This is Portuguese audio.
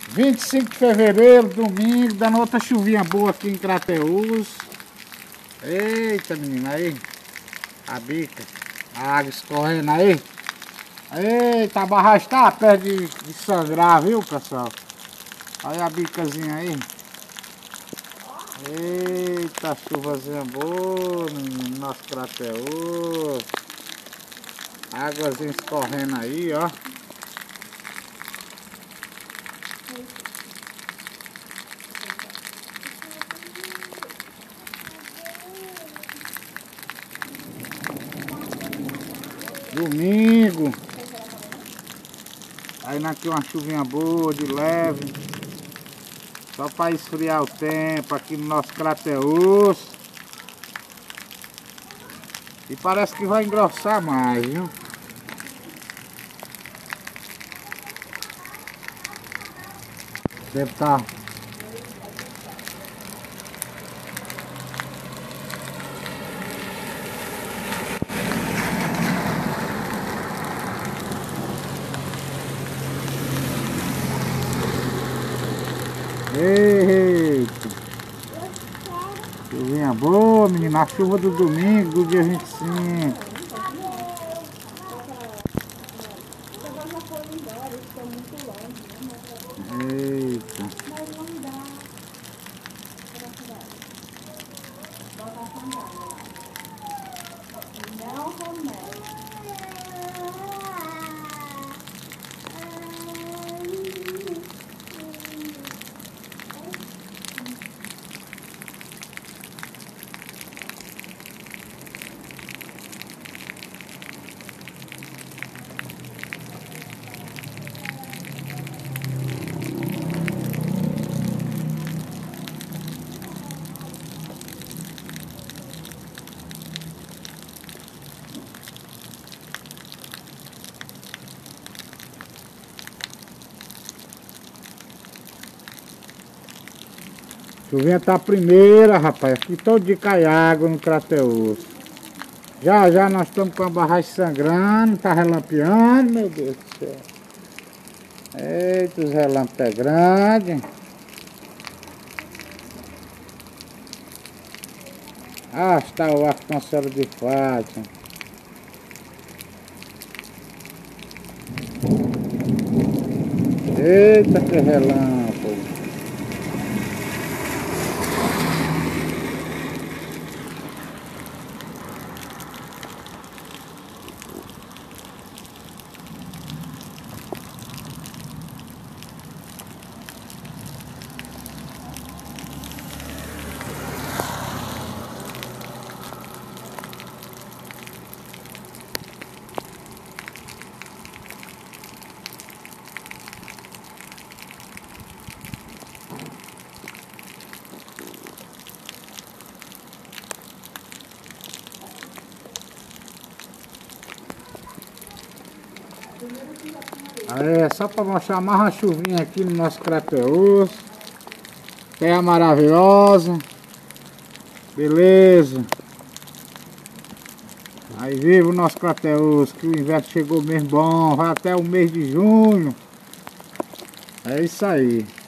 25 de fevereiro, domingo, dando outra chuvinha boa aqui em Crateús. Eita, menina, aí. A bica. A água escorrendo aí. Eita, a barragem tá perto de sangrar, viu, pessoal? Olha a bicazinha aí. Eita, chuvazinha boa, menino, nosso Crateús. Águazinha escorrendo aí, ó. Domingo. Aí aqui uma chuvinha boa, de leve. Só para esfriar o tempo aqui no nosso Crateús. E parece que vai engrossar mais, viu? Deve estar. Eita! Chuvinha boa, menina. A chuva do domingo, do dia 25. Eita! Chuvinha tá a primeira, rapaz. Aqui todo dia cai água no Crateús. Já já nós estamos com a barragem sangrando, tá relampeando, meu Deus do céu. Eita, os relâmpagos é grande. Ah, está o arco com Senhora de Fátima. Eita, que relâmpago. É só para mostrar mais uma chuvinha aqui no nosso Crateús. Terra maravilhosa. Beleza. Aí vive o nosso Crateús, que o inverno chegou mesmo bom. Vai até o mês de junho. É isso aí.